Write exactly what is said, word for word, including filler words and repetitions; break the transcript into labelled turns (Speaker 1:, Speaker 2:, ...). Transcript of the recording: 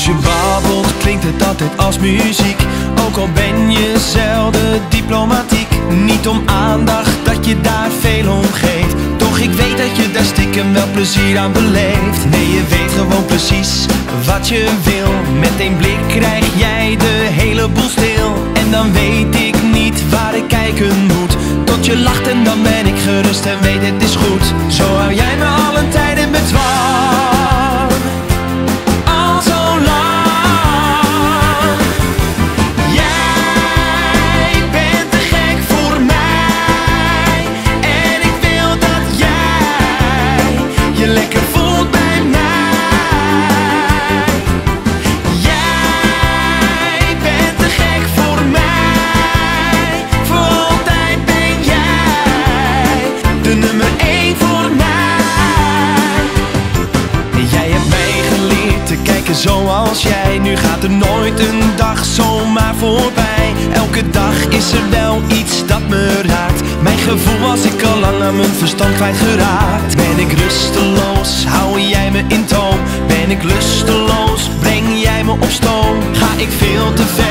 Speaker 1: je babbelt klinkt het altijd als muziek. Ook al ben je zelden diplomatiek. Niet om aandacht dat je daar veel om geeft. Toch ik weet dat je daar stiekem wel plezier aan beleeft. Nee, je weet gewoon precies wat je wil. Met één blik krijg jij de hele boel stil. En dan weet ik niet waar ik kijken moet. Tot je lacht en dan ben ik gerust en weet het is goed. Zo hou jij me al een tijd in bedwang. Al zo lang. Jij bent te gek voor mij. En ik wil dat jij je lekker voelt bij mij. Jij bent te gek voor mij. Voor altijd ben jij de nummer één voor mij. Jij hebt mij geleerd te kijken zoals jij. Nu gaat er nooit een dag zomaar voorbij. Elke dag is er wel iets dat me raakt. Mijn gevoel was ik al lang aan mijn verstand kwijtgeraakt. Ben ik rusteloos, hou jij me in toom. Ben ik lusteloos, breng jij me op stoom. Ga ik veel te ver